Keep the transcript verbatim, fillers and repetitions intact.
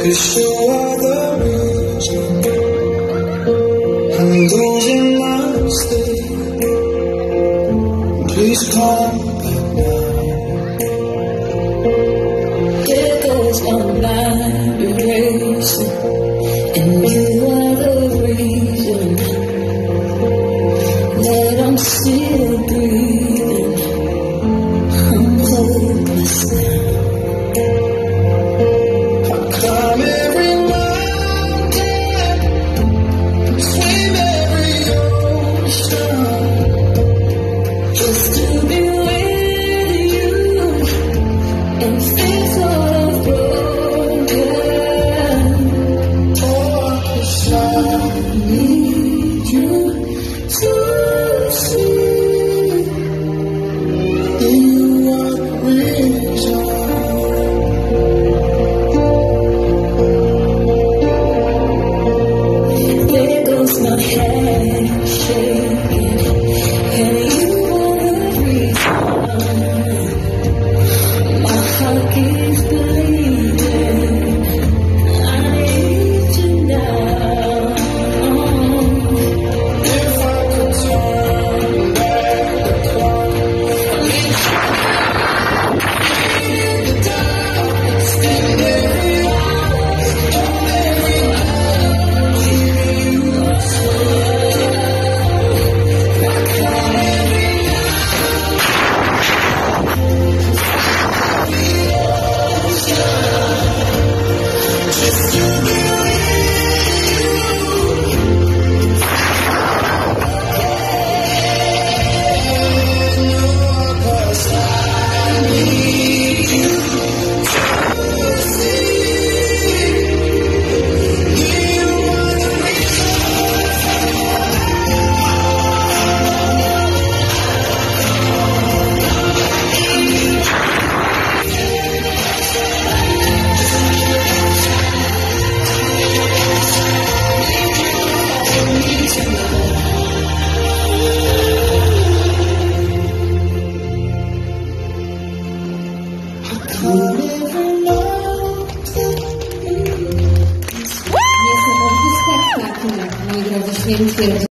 'cause you are the reason I'm losing my sleep. Please come back now. There goes my mind erasing, and you are the reason that I'm still breathing. I'm hopeless now. Climb every mountain, swim every ocean, Just to be with you and fix what I've broken. oh, 'cause I Need you to see you are the reason. there goes my hand shaking, and you are the reason my heart keeps bleeding. I need you now. If I could turn back the clock, leave the dark, spend every hour of every night with you. I swear, I climb every mountain just to be with you. 'Cause I need you to see you are the Niesamowity spektakl, moi drodzy, śmiem twierdzić.